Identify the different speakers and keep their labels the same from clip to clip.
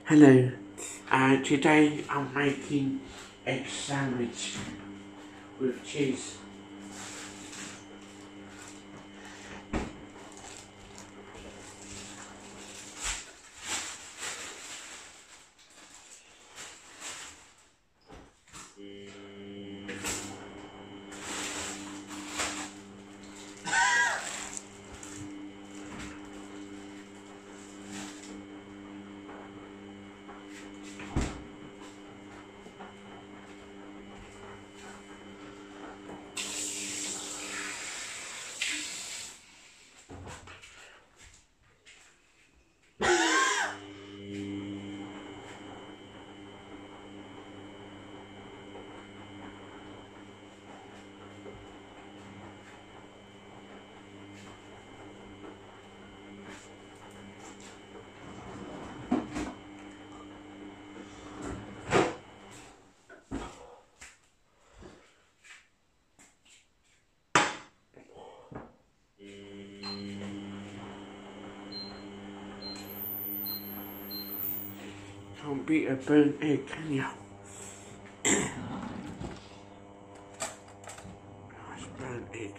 Speaker 1: Hello, today I'm making egg sandwich with cheese. Can't beat a burnt egg, can you? Nice burnt egg.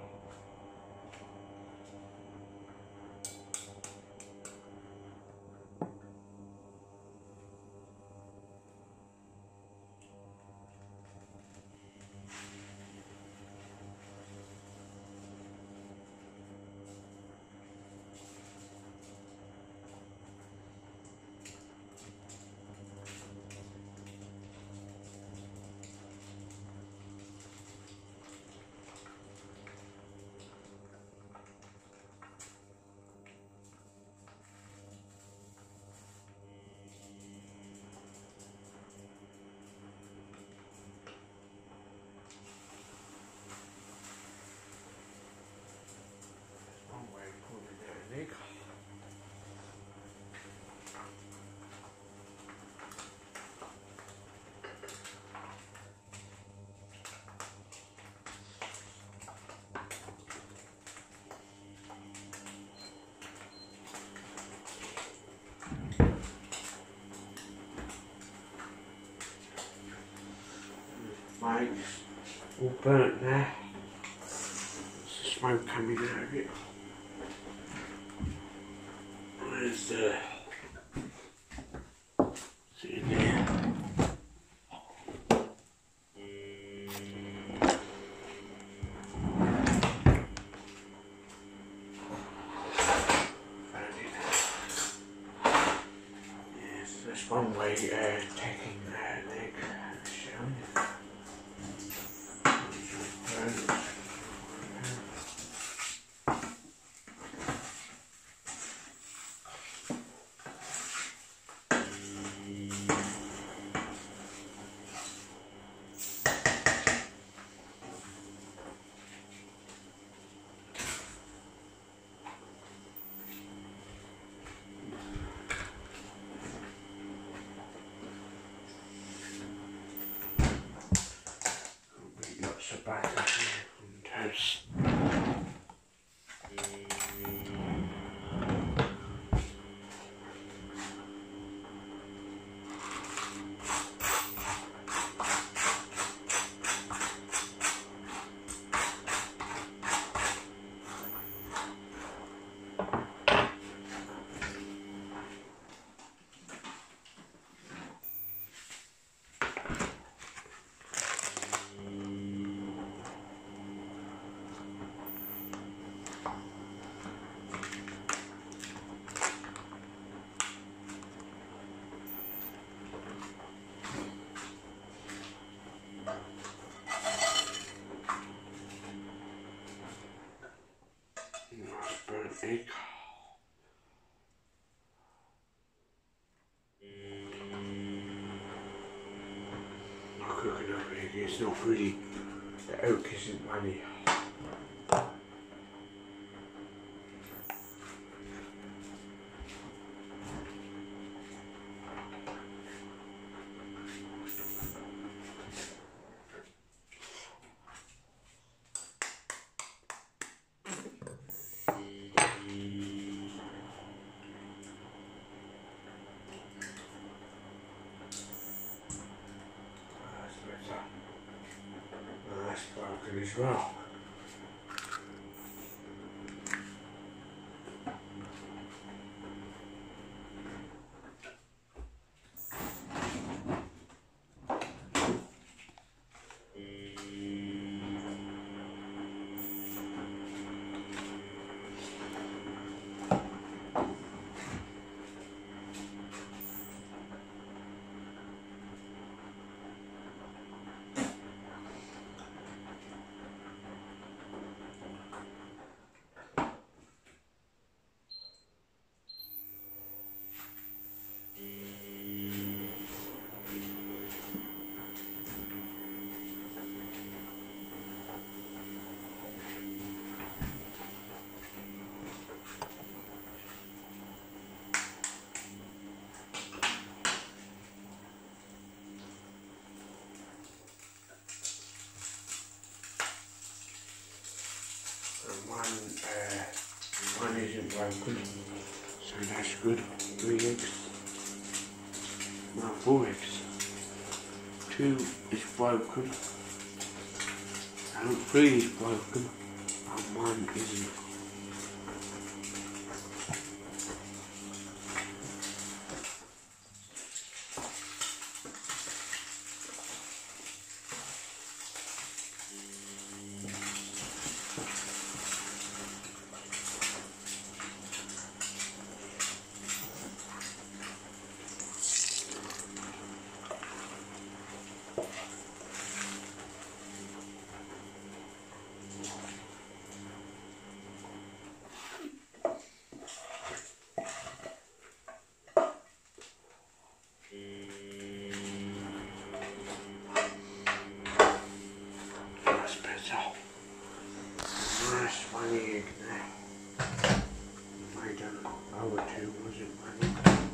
Speaker 1: One way to put it there, egg. My egg's all burnt there. There's the smoke coming out of it. There's the sitting there. Found it. Yes, that's one way taking an egg shell. Lots of butter and toast. Nice burnt egg. Not cooking up egg, it's not really, the oak isn't runny. as well. One isn't broken, so that's good. 3 eggs, no, 4 eggs. 2 is broken, and 3 is broken, and 1 isn't. That's better. Nice funny egg there. Made over 2, was it, funny?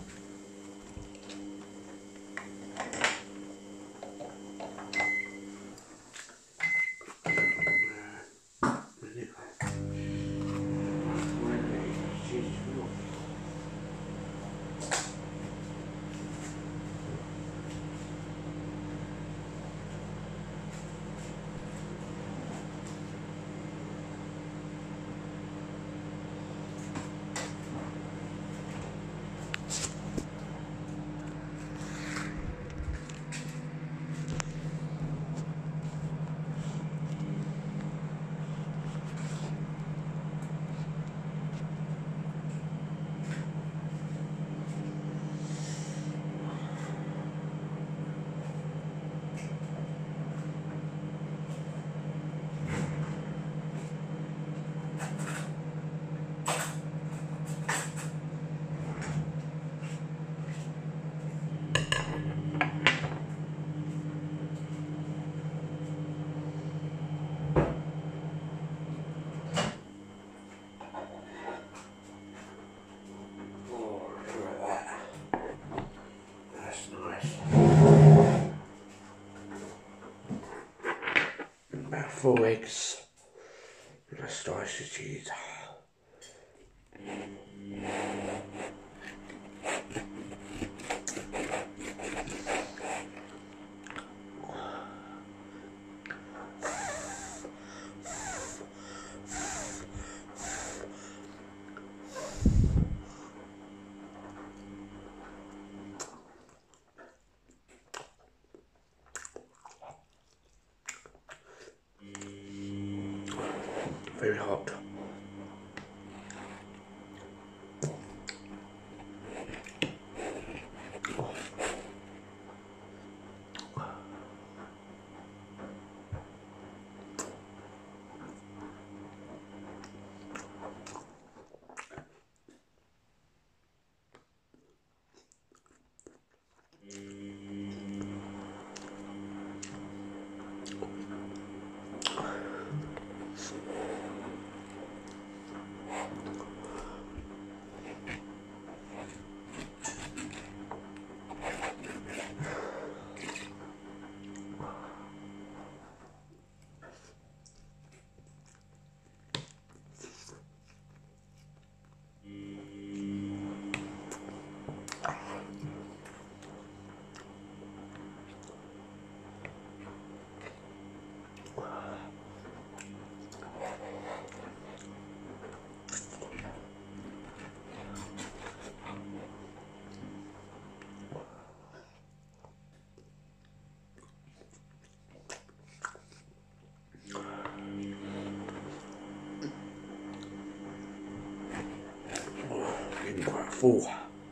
Speaker 1: About 4 eggs and a slice of cheese. Very hot. Oh.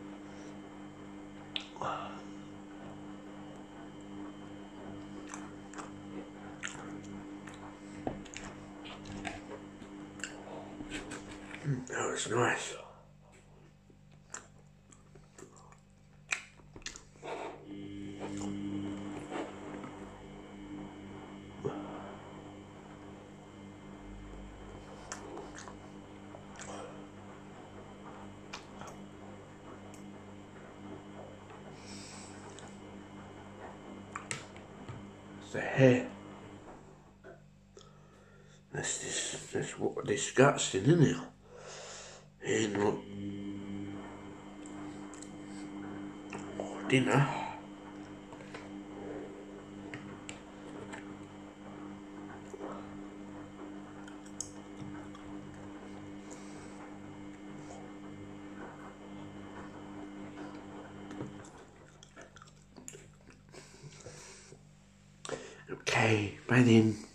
Speaker 1: That was nice. The hair. That's what disgusting, isn't it? And look, dinner. Okay, bye then.